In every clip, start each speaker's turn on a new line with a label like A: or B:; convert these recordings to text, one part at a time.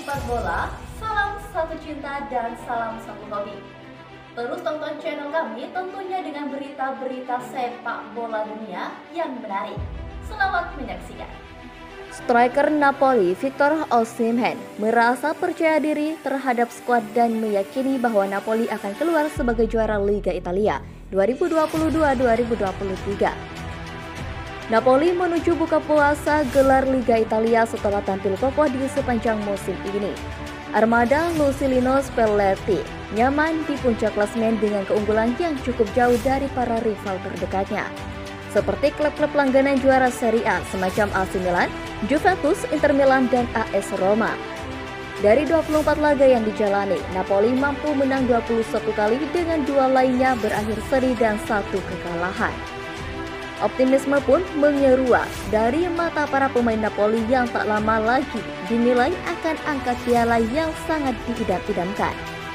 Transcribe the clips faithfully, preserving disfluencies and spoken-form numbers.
A: pecinta bola, salam satu cinta dan salam satu hobi. Terus tonton channel kami tentunya dengan berita-berita sepak bola dunia yang menarik. Selamat menyaksikan.
B: Striker Napoli Victor Osimhen merasa percaya diri terhadap skuad dan meyakini bahwa Napoli akan keluar sebagai juara Liga Italia dua ribu dua puluh dua dua ribu dua puluh tiga. Napoli menuju buka puasa gelar Liga Italia setelah tampil kokoh di sepanjang musim ini. Armada Lucilino Spalletti nyaman di puncak klasemen dengan keunggulan yang cukup jauh dari para rival terdekatnya, seperti klub-klub langganan juara Serie A semacam A C Milan, Juventus, Inter Milan, dan A S Roma. Dari dua puluh empat laga yang dijalani, Napoli mampu menang dua puluh satu kali dengan dua lainnya berakhir seri dan satu kekalahan. Optimisme pun menyeruak dari mata para pemain Napoli yang tak lama lagi dinilai akan angkat piala yang sangat diidam-idamkan.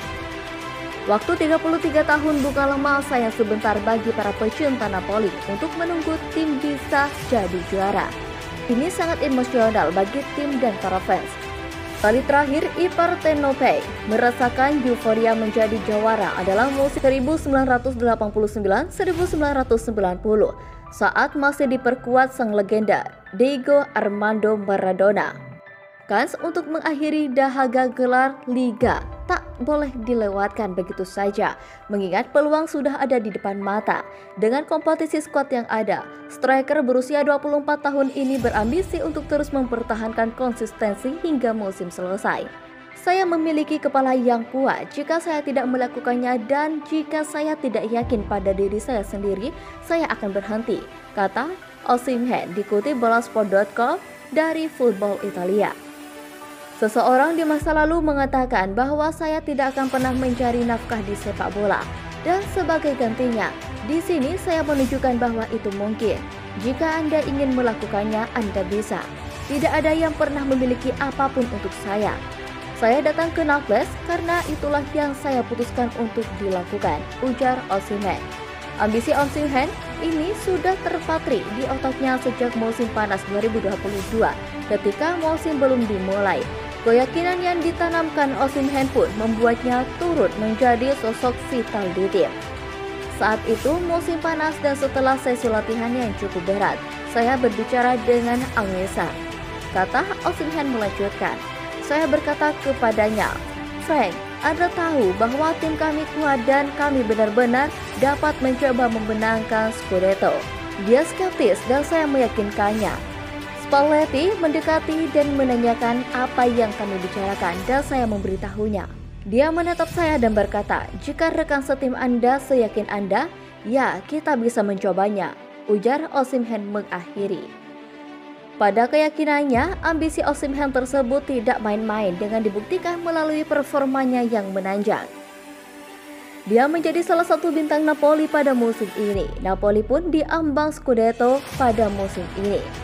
B: Waktu tiga puluh tiga tahun bukanlah masa yang sebentar bagi para pecinta Napoli untuk menunggu tim bisa jadi juara. Ini sangat emosional bagi tim dan para fans. Kali terakhir I Parthenope merasakan euforia menjadi juara adalah musim seribu sembilan ratus delapan puluh sembilan seribu sembilan ratus sembilan puluh saat masih diperkuat sang legenda Diego Armando Maradona. Kans untuk mengakhiri dahaga gelar Liga tak boleh dilewatkan begitu saja, mengingat peluang sudah ada di depan mata. Dengan kompetisi skuad yang ada, striker berusia dua puluh empat tahun ini berambisi untuk terus mempertahankan konsistensi hingga musim selesai. Saya memiliki kepala yang kuat jika saya tidak melakukannya, dan jika saya tidak yakin pada diri saya sendiri, saya akan berhenti, kata Osimhen dikutip bolasport dot com dari Football Italia. Seseorang di masa lalu mengatakan bahwa saya tidak akan pernah mencari nafkah di sepak bola, dan sebagai gantinya, di sini saya menunjukkan bahwa itu mungkin. Jika Anda ingin melakukannya, Anda bisa. Tidak ada yang pernah memiliki apapun untuk saya. Saya datang ke Naples karena itulah yang saya putuskan untuk dilakukan, ujar Osimhen. Ambisi Osimhen ini sudah terpatri di otaknya sejak musim panas dua ribu dua puluh dua ketika musim belum dimulai. Keyakinan yang ditanamkan Osimhen pun membuatnya turut menjadi sosok vital di tim. Saat itu musim panas dan setelah sesi latihan yang cukup berat, saya berbicara dengan Anguissa, kata Osimhen melanjutkan. Saya berkata kepadanya, Frank, Anda tahu bahwa tim kami kuat dan kami benar-benar dapat mencoba memenangkan Scudetto. Dia skeptis dan saya meyakinkannya. Spalletti mendekati dan menanyakan apa yang kami bicarakan dan saya memberitahunya. Dia menatap saya dan berkata, jika rekan setim Anda seyakin Anda, ya kita bisa mencobanya, ujar Osimhen mengakhiri. Pada keyakinannya, ambisi Osimhen tersebut tidak main-main dengan dibuktikan melalui performanya yang menanjak. Dia menjadi salah satu bintang Napoli pada musim ini. Napoli pun diambang Scudetto pada musim ini.